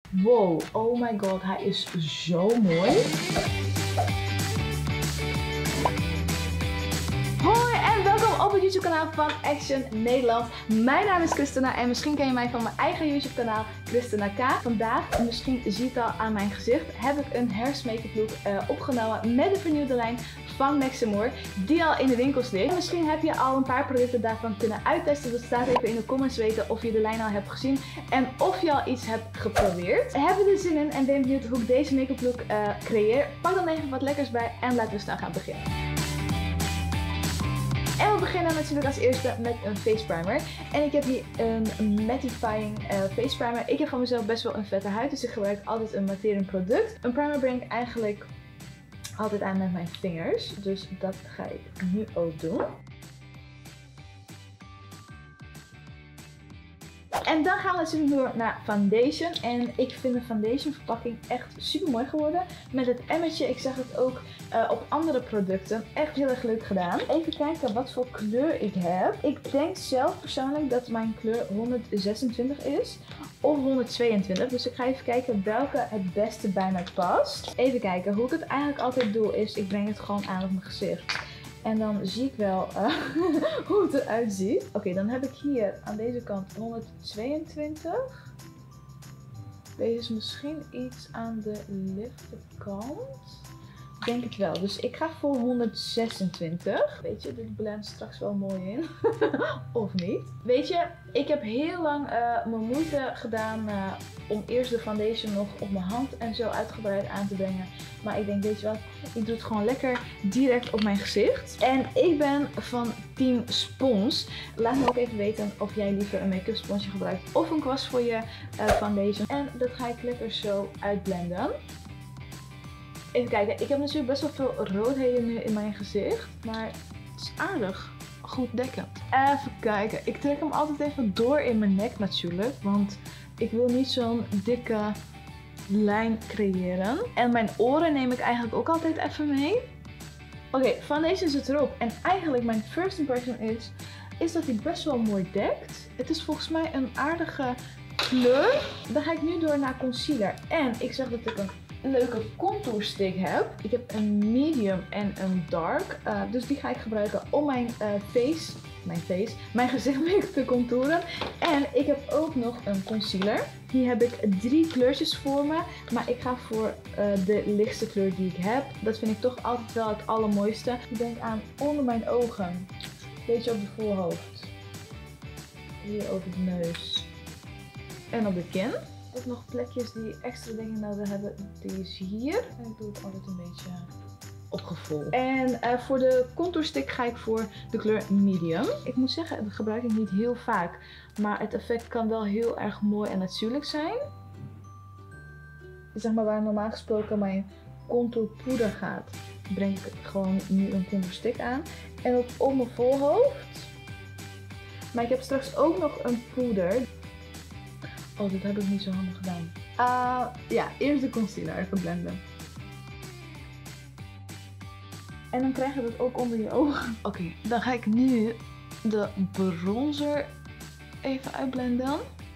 Wow, oh my god, hij is zo mooi. Hoi en welkom op het YouTube kanaal van Action Nederland. Mijn naam is Christina en misschien ken je mij van mijn eigen YouTube kanaal Christina K. Vandaag, misschien zie je het al aan mijn gezicht, heb ik een herfstmake-up look opgenomen met de vernieuwde lijn van Max & More, die al in de winkels ligt. Misschien heb je al een paar producten daarvan kunnen uittesten, dus laat even in de comments weten of je de lijn al hebt gezien en of je al iets hebt geprobeerd. Heb je er zin in en ben je benieuwd hoe ik deze make-up look creëer? Pak dan even wat lekkers bij en laten we snel gaan beginnen. En we beginnen natuurlijk als eerste met een face primer. En ik heb hier een mattifying face primer. Ik heb van mezelf best wel een vette huid, dus ik gebruik altijd een matterend product. Een primer breng ik eigenlijk altijd aan met mijn vingers. Dus dat ga ik nu ook doen. En dan gaan we natuurlijk door naar foundation. En ik vind de foundation verpakking echt super mooi geworden. Met het emmertje, ik zag het ook op andere producten. Echt heel erg leuk gedaan. Even kijken wat voor kleur ik heb. Ik denk zelf persoonlijk dat mijn kleur 126 is. Of 122. Dus ik ga even kijken welke het beste bij mij past. Even kijken. Hoe ik het eigenlijk altijd doe is, ik breng het gewoon aan op mijn gezicht. En dan zie ik wel hoe het eruit ziet. Oké, dan heb ik hier aan deze kant 122. Deze is misschien iets aan de lichte kant. Ik denk het wel. Dus ik ga voor 126. Weet je, dit blend straks wel mooi in. Of niet. Weet je, ik heb heel lang mijn moeite gedaan om eerst de foundation nog op mijn hand en zo uitgebreid aan te brengen. Maar ik denk, weet je wat, ik doe het gewoon lekker direct op mijn gezicht. En ik ben van team spons. Laat me ook even weten of jij liever een make-up sponsje gebruikt of een kwast voor je foundation. En dat ga ik lekker zo uitblenden. Even kijken, ik heb natuurlijk best wel veel roodheden nu in mijn gezicht. Maar het is aardig goed dekkend. Even kijken, ik trek hem altijd even door in mijn nek natuurlijk. Want ik wil niet zo'n dikke lijn creëren. En mijn oren neem ik eigenlijk ook altijd even mee. Oké, foundation zit erop. En eigenlijk mijn first impression is dat hij best wel mooi dekt. Het is volgens mij een aardige kleur. Dan ga ik nu door naar concealer. En ik zeg dat ik een leuke contour stick heb. Ik heb een medium en een dark. Dus die ga ik gebruiken om mijn gezicht mee te contouren. En ik heb ook nog een concealer. Hier heb ik 3 kleurtjes voor me. Maar ik ga voor de lichtste kleur die ik heb. Dat vind ik toch altijd wel het allermooiste. Ik denk aan onder mijn ogen. Een beetje op de voorhoofd. Hier over de neus. En op de kin. Ik heb nog plekjes die extra dingen nodig hebben. Die is hier. En ik doe het altijd een beetje opgevolgd. En voor de contour stick ga ik voor de kleur medium. Ik moet zeggen, dat gebruik ik niet heel vaak. Maar het effect kan wel heel erg mooi en natuurlijk zijn. Zeg maar waar normaal gesproken mijn contourpoeder gaat, breng ik gewoon nu een contour stick aan. En ook op mijn voorhoofd. Maar ik heb straks ook nog een poeder. Oh, dit heb ik niet zo handig gedaan. Ja, eerst de concealer even blenden. En dan krijg je dat ook onder je ogen. Oké, dan ga ik nu de bronzer even uitblenden.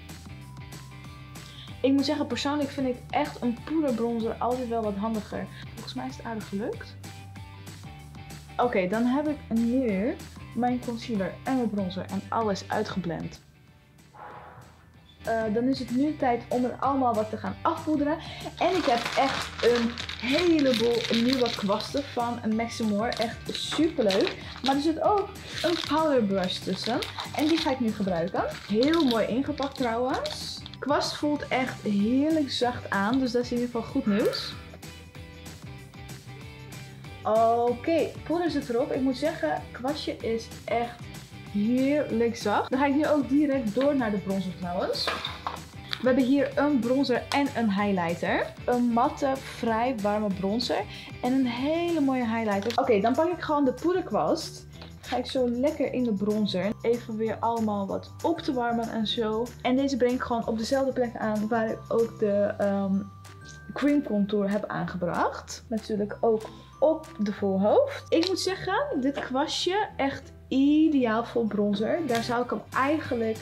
Ik moet zeggen, persoonlijk vind ik echt een poederbronzer altijd wel wat handiger. Volgens mij is het aardig gelukt. Oké, dan heb ik nu mijn concealer en mijn bronzer en alles uitgeblend. Dan is het nu tijd om het allemaal wat te gaan afpoederen. En ik heb echt een heleboel nieuwe kwasten van Max & More. Echt super leuk. Maar er zit ook een powderbrush tussen. En die ga ik nu gebruiken. Heel mooi ingepakt trouwens. Kwast voelt echt heerlijk zacht aan. Dus dat is in ieder geval goed nieuws. Oké, poeder zit erop. Ik moet zeggen, kwastje is echt heerlijk zacht. Dan ga ik nu ook direct door naar de bronzer trouwens. We hebben hier een bronzer en een highlighter. Een matte, vrij warme bronzer. En een hele mooie highlighter. Oké, dan pak ik gewoon de poederkwast. Ga ik zo lekker in de bronzer. Even weer allemaal wat op te warmen en zo. En deze breng ik gewoon op dezelfde plek aan waar ik ook de cream contour heb aangebracht. Natuurlijk ook op de voorhoofd. Ik moet zeggen, dit kwastje echt ideaal voor bronzer. Daar zou ik hem eigenlijk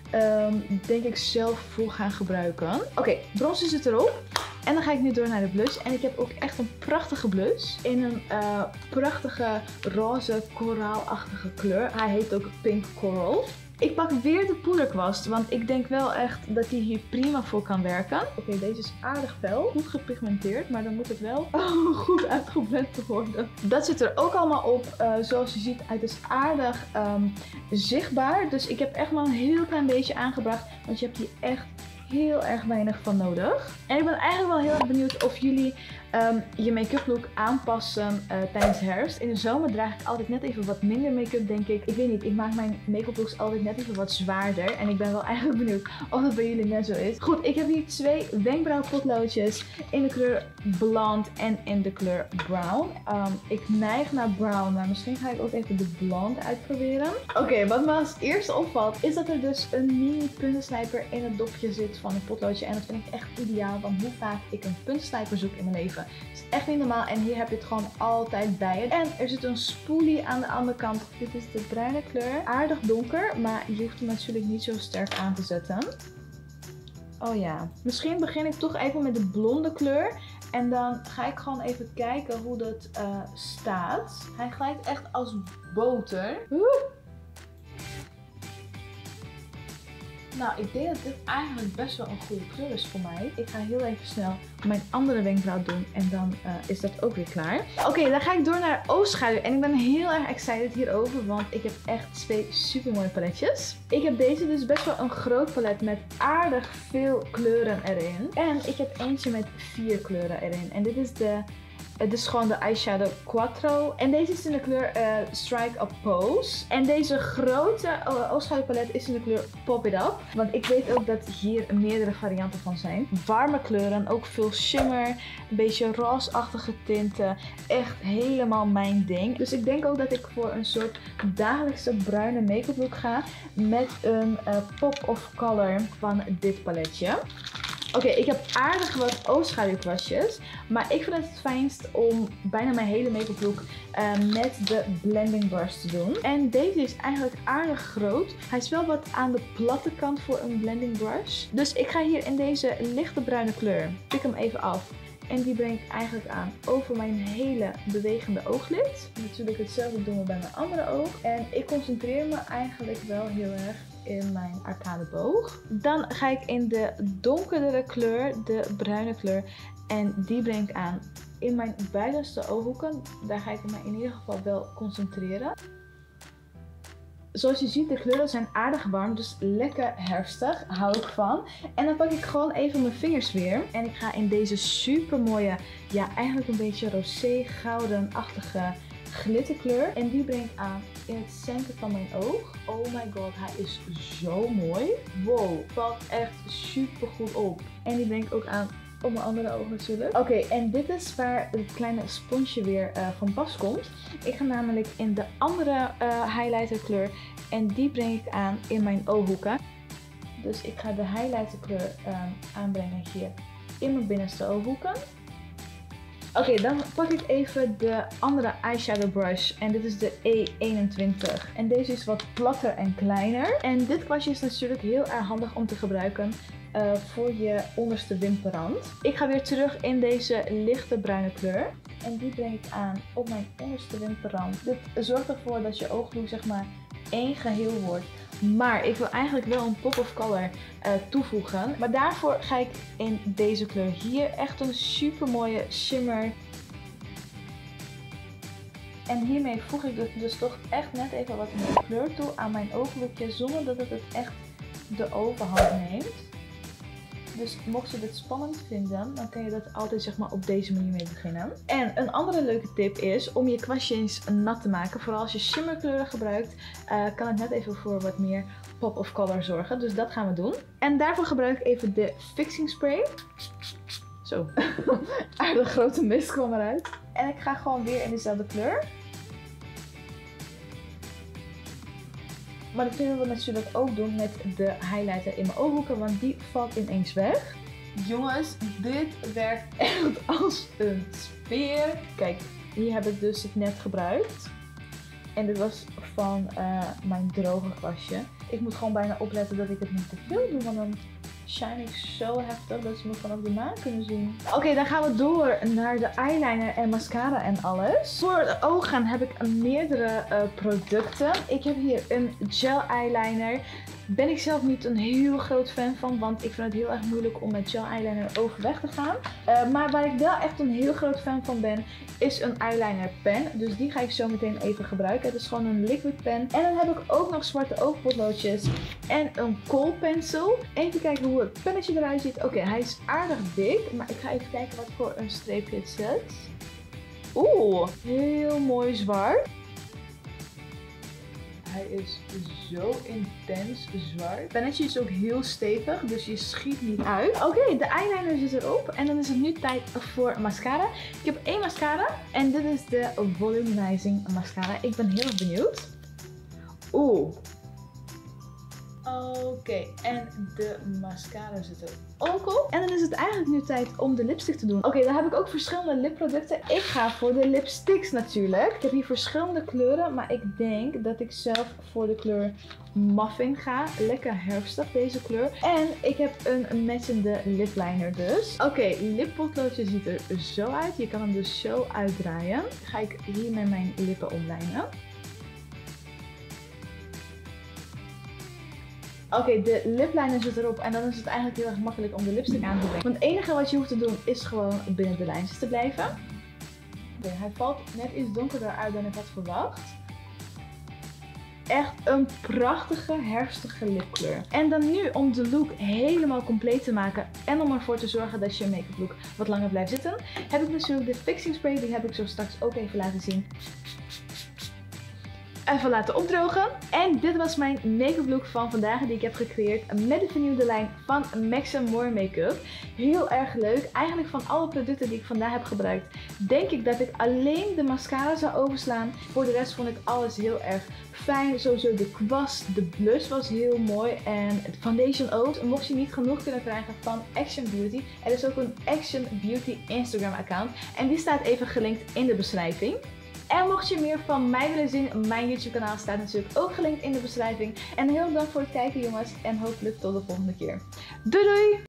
denk ik zelf voor gaan gebruiken. Oké, bronzer zit erop. En dan ga ik nu door naar de blush. En ik heb ook echt een prachtige blush. In een prachtige roze koraalachtige kleur. Hij heet ook Pink Coral. Ik pak weer de poederkwast, want ik denk wel echt dat hij hier prima voor kan werken. Oké, deze is aardig fel, goed gepigmenteerd, maar dan moet het wel goed uitgeblend worden. Dat zit er ook allemaal op. Zoals je ziet, het is aardig zichtbaar. Dus ik heb echt maar een heel klein beetje aangebracht, want je hebt hier echt heel erg weinig van nodig. En ik ben eigenlijk wel heel erg benieuwd of jullie je make-up look aanpassen tijdens herfst. In de zomer draag ik altijd net even wat minder make-up, denk ik. Ik weet niet, ik maak mijn make-up looks altijd net even wat zwaarder. En ik ben wel eigenlijk benieuwd of dat bij jullie net zo is. Goed, ik heb hier 2 wenkbrauwpotloodjes in de kleur blond en in de kleur brown. Ik neig naar brown, maar misschien ga ik ook even de blond uitproberen. Oké, wat me als eerste opvalt is dat er dus een mini puntenslijper in het dopje zit van een potloodje. En dat vind ik echt ideaal, want hoe vaak ik een puntenslijper zoek in mijn leven. Het is echt niet normaal en hier heb je het gewoon altijd bij je. En er zit een spoolie aan de andere kant. Dit is de bruine kleur. Aardig donker, maar je hoeft hem natuurlijk niet zo sterk aan te zetten. Oh ja. Misschien begin ik toch even met de blonde kleur. En dan ga ik gewoon even kijken hoe dat staat. Hij glijdt echt als boter. Nou, ik denk dat dit eigenlijk best wel een goede kleur is voor mij. Ik ga heel even snel mijn andere wenkbrauw doen en dan is dat ook weer klaar. Oké, dan ga ik door naar oogschaduw en ik ben heel erg excited hierover, want ik heb echt 2 super mooie paletjes. Ik heb deze dus best wel een groot palet met aardig veel kleuren erin. En ik heb eentje met 4 kleuren erin. En dit is dit is gewoon de eyeshadow Quattro. En deze is in de kleur Strike Up Pose. En deze grote oogschaduwpalet is in de kleur Pop It Up. Want ik weet ook dat hier meerdere varianten van zijn. Warme kleuren, ook veel shimmer. Een beetje roosachtige tinten. Echt helemaal mijn ding. Dus ik denk ook dat ik voor een soort dagelijkse bruine make-up look ga. Met een pop of color van dit paletje. Oké, ik heb aardig wat oogschaduwkwastjes, maar ik vind het fijnst om bijna mijn hele make-up look met de blending brush te doen. En deze is eigenlijk aardig groot. Hij is wel wat aan de platte kant voor een blending brush. Dus ik ga hier in deze lichte bruine kleur, pik hem even af. En die breng ik eigenlijk aan over mijn hele bewegende ooglid. Natuurlijk hetzelfde doen we bij mijn andere oog. En ik concentreer me eigenlijk wel heel erg in mijn arcadeboog. Dan ga ik in de donkerdere kleur, de bruine kleur. En die breng ik aan in mijn buitenste ooghoeken. Daar ga ik me in ieder geval wel concentreren. Zoals je ziet, de kleuren zijn aardig warm, dus lekker herfstig, hou ik van. En dan pak ik gewoon even mijn vingers weer. En ik ga in deze super mooie, ja eigenlijk een beetje rosé-gouden-achtige glitterkleur. En die breng ik aan in het centrum van mijn oog. Oh my god, hij is zo mooi. Wow, valt echt super goed op. En die breng ik ook aan op mijn andere oog natuurlijk. Oké, en dit is waar het kleine sponsje weer van pas komt. Ik ga namelijk in de andere highlighter kleur. En die breng ik aan in mijn ooghoeken. Dus ik ga de highlighter kleur aanbrengen hier in mijn binnenste ooghoeken. Oké, dan pak ik even de andere eyeshadow brush. En dit is de E21. En deze is wat platter en kleiner. En dit kwastje is natuurlijk heel erg handig om te gebruiken voor je onderste wimperrand. Ik ga weer terug in deze lichte bruine kleur. En die breng ik aan op mijn onderste wimperrand. Dit zorgt ervoor dat je ooglook zeg maar één geheel wordt. Maar ik wil eigenlijk wel een pop of color toevoegen. Maar daarvoor ga ik in deze kleur hier echt een super mooie shimmer. En hiermee voeg ik dus toch echt net even wat meer kleur toe aan mijn ooglookje. Zonder dat het echt de overhand neemt. Dus mocht je dit spannend vinden, dan kun je dat altijd zeg maar op deze manier mee beginnen. En een andere leuke tip is om je kwastje eens nat te maken. Vooral als je shimmerkleuren gebruikt, kan het net even voor wat meer pop of color zorgen. Dus dat gaan we doen. En daarvoor gebruik ik even de fixing spray. Zo, aardig grote mist kwam eruit. En ik ga gewoon weer in dezelfde kleur. Maar dat kunnen we natuurlijk ook doen met de highlighter in mijn ooghoeken, want die valt ineens weg. Jongens, dit werkt echt als een speer. Kijk, hier heb ik dus het net gebruikt. En dit was van mijn droge kwastje. Ik moet gewoon bijna opletten dat ik het niet te veel doe, want dan shine ik zo heftig dat ze me vanaf de maan kunnen zien. Oké, dan gaan we door naar de eyeliner en mascara en alles. Voor de ogen heb ik meerdere producten. Ik heb hier een gel eyeliner. Ben ik zelf niet een heel groot fan van, want ik vind het heel erg moeilijk om met gel eyeliner overweg te gaan. Maar waar ik wel echt een heel groot fan van ben, is een eyeliner pen. Dus die ga ik zo meteen even gebruiken. Het is gewoon een liquid pen. En dan heb ik ook nog zwarte oogpotloodjes en een kool pencil. Even kijken hoe het pennetje eruit ziet. Oké, hij is aardig dik, maar ik ga even kijken wat voor een streepje het zet. Oeh, heel mooi zwart. Hij is zo intens zwart. Het pennetje is ook heel stevig, dus je schiet niet uit. Oké, de eyeliner zit erop. En dan is het nu tijd voor mascara. Ik heb 1 mascara. En dit is de Volumizing Mascara. Ik ben heel erg benieuwd. Oeh. Oké, en de mascara zit er ook op. En dan is het eigenlijk nu tijd om de lipstick te doen. Oké, dan heb ik ook verschillende lipproducten. Ik ga voor de lipsticks natuurlijk. Ik heb hier verschillende kleuren, maar ik denk dat ik zelf voor de kleur Muffin ga. Lekker herfstig deze kleur. En ik heb een matchende lipliner dus. Oké, lippotloodje ziet er zo uit. Je kan hem dus zo uitdraaien. Dan ga ik hier met mijn lippen omlijnen. Oké, de lipliner zit erop en dan is het eigenlijk heel erg makkelijk om de lipstick aan te brengen. Want het enige wat je hoeft te doen is gewoon binnen de lijntjes te blijven. Oké, hij valt net iets donkerder uit dan ik had verwacht. Echt een prachtige herfstige lipkleur. En dan nu om de look helemaal compleet te maken en om ervoor te zorgen dat je make-up look wat langer blijft zitten, heb ik natuurlijk de fixing spray. Die heb ik zo straks ook even laten zien. Even laten opdrogen. En dit was mijn make-up look van vandaag die ik heb gecreëerd met de vernieuwde lijn van Max & More Makeup. Heel erg leuk. Eigenlijk van alle producten die ik vandaag heb gebruikt, denk ik dat ik alleen de mascara zou overslaan. Voor de rest vond ik alles heel erg fijn. Sowieso de kwast, de blush was heel mooi en de foundation ook. Mocht je niet genoeg kunnen krijgen van Action Beauty, er is ook een Action Beauty Instagram account. En die staat even gelinkt in de beschrijving. En mocht je meer van mij willen zien, mijn YouTube kanaal staat natuurlijk ook gelinkt in de beschrijving. En heel erg bedankt voor het kijken jongens en hopelijk tot de volgende keer. Doei doei!